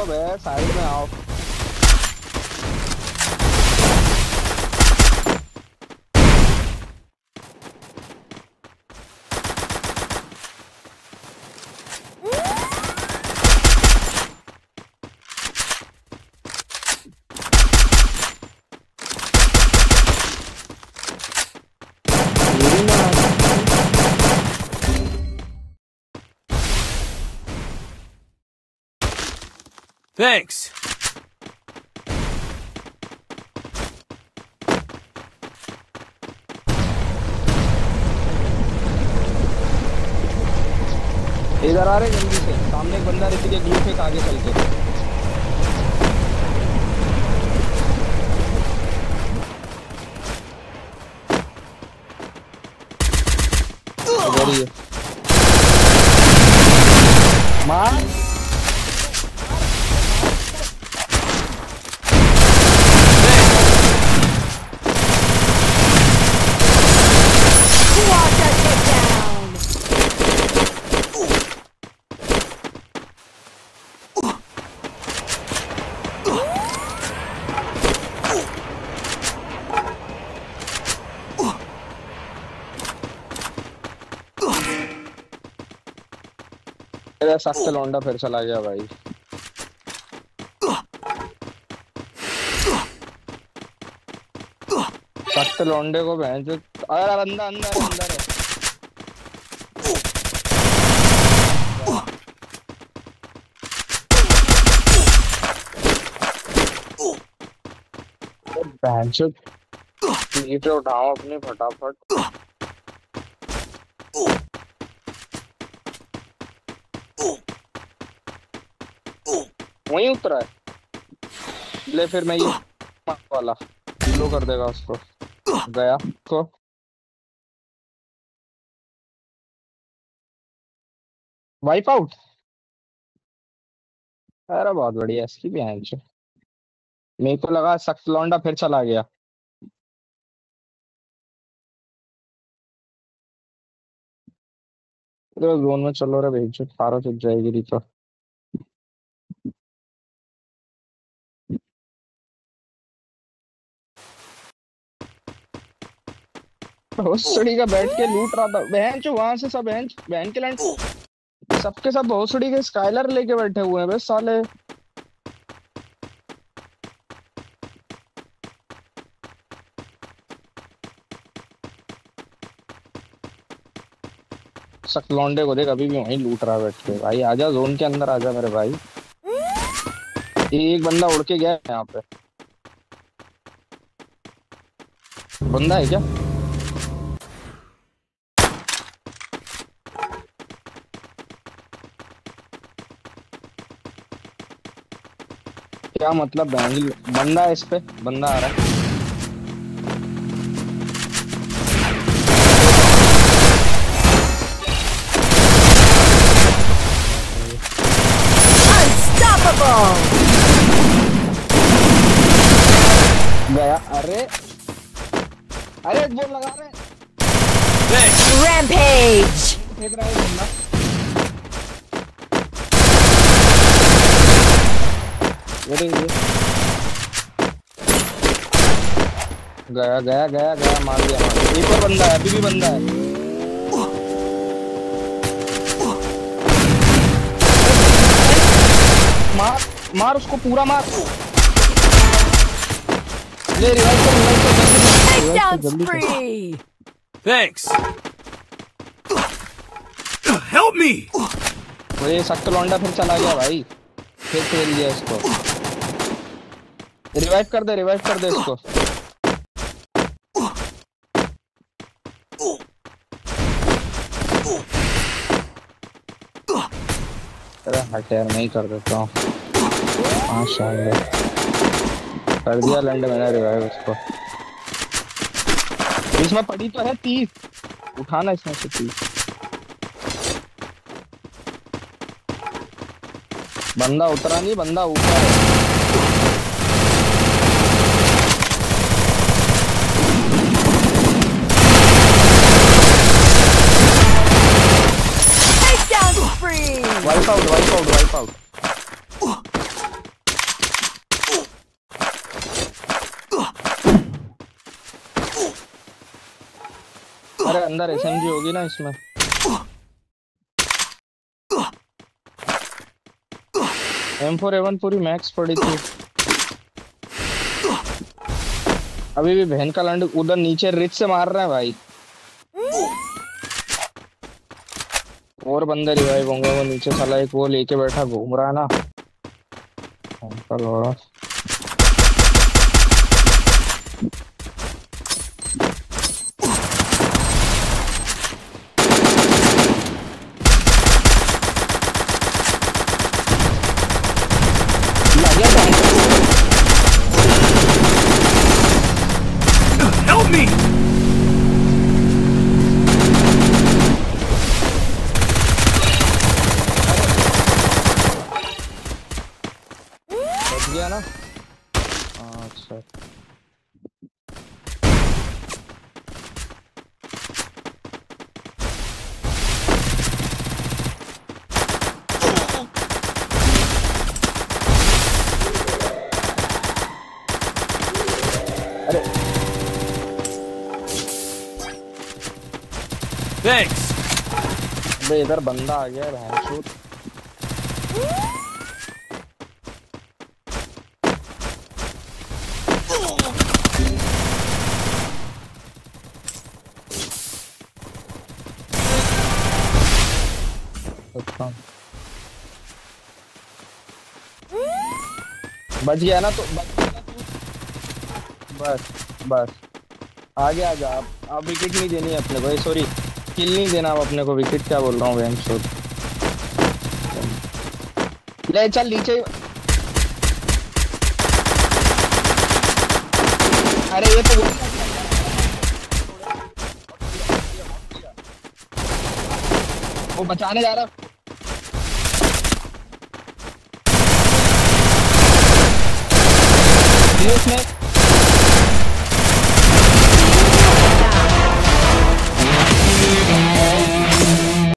लो बे, side में आओ। Thanks. इधर आ रहे जल्दी से, सामने एक बंदा रहती है, ग्लू फेंक आगे चल के। इधर ही है। मार। सख्त लौंडा फिर चला गया भाई। सख्त लौंडे को भैंस, अरे अंदर अंदर अंदर है। भैंस नीचे उठाओ अपने फटाफट। वहीं उतरा है। ले फिर मैं ये वाला लो कर देगा उसको। गया को वाइप आउट। अरे बहुत बढ़िया, इसकी भी है। मेरे को लगा सख्त लौंडा फिर चला गया। तो जोन में चलो रे भेज, सारा चुप जाएगी रही तो। भोसड़ी का बैठ के लूट रहा था बहन चो, वहां से सब बहन बहन के लैंड सबके सब भोसड़ी के स्काइलर लेके बैठे हुए हैं बस साले। सख्त लौंडे को देख, अभी भी वहीं लूट रहा बैठ के। भाई आजा जोन के अंदर, आजा मेरे भाई। एक बंदा उड़ के गया है यहाँ पे। बंदा है क्या? क्या मतलब बंदा है, इस पे बंदा आ रहा है। गया। अरे अरे एक बोल लगा रहे। Rampage. फेंक रहा है बंदा। ये गया गया गया गया, मार दिया मार दिया। एक और बंदा है, अभी भी बंदा है। मार मार उसको पूरा मार। ले रिवाइव कर जल्दी कर। Thanks. Help me. वो ये सख्त लौंडा फिर चला गया भाई, फिर फेल लिया इसको। रिवाइव कर दे, रिवाइव कर दे इसको। अरे हट यार, नहीं कर देता हूँ। माशाल्लाह कर दिया लैंड मैंने रिवाइव उसको। इसमें पड़ी तो है 30, उठाना इसमें से 30। बंदा उतरा नहीं, बंदा ऊपर है। Wipe out wipe out wipe out. अरे अंदर एसएमजी होगी ना इसमें। M4A1 पूरी मैक्स पड़ी थी। अभी भी बहन का लंड उधर नीचे रिच से मार रहा है भाई। और बंदे रिवाइव होंगे, वो नीचे साला एक वो लेके बैठा घूम रहा है ना अंकल। और लग गया Help me! बच गया ना। अच्छा अरे Thanks. अबे इधर बंदा आ गया भैंसचोद। अच्छा बच गया ना तो बच गया ना तू। बस बस आगे आ जा। अब विकेट नहीं देनी है अपने को, सॉरी किल नहीं देना अब अपने को। विकेट क्या बोल रहा हूँ भैंसचोद। ले चल नीचे। अरे ये तो वो बचाने जा रहा है उसमें।